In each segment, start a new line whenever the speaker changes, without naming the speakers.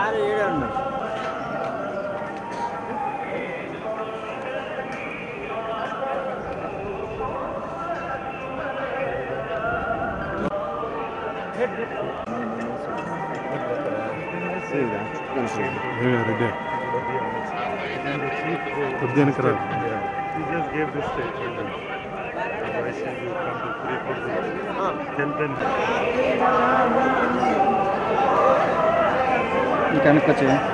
He just gave this statement. Otherwise, he will come to 3 Tell them.
You can catch it.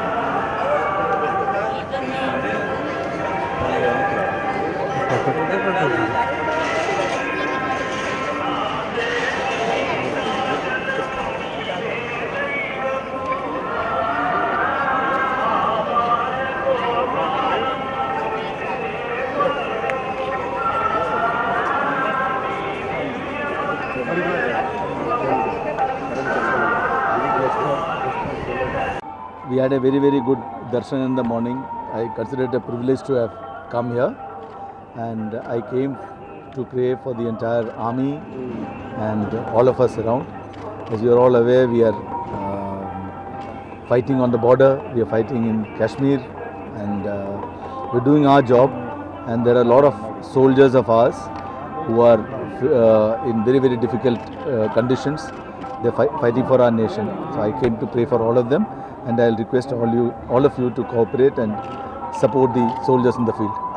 We had a very good darshan in the morning. I consider it a privilege to have come here, and I came to pray for the entire army and all of us around. As you are all aware, we are fighting on the border, we are fighting in Kashmir, and we're doing our job, and there are a lot of soldiers of ours who are in very difficult conditions. They're fighting for our nation. So I came to pray for all of them, and I'll request all of you to cooperate and support the soldiers in the field.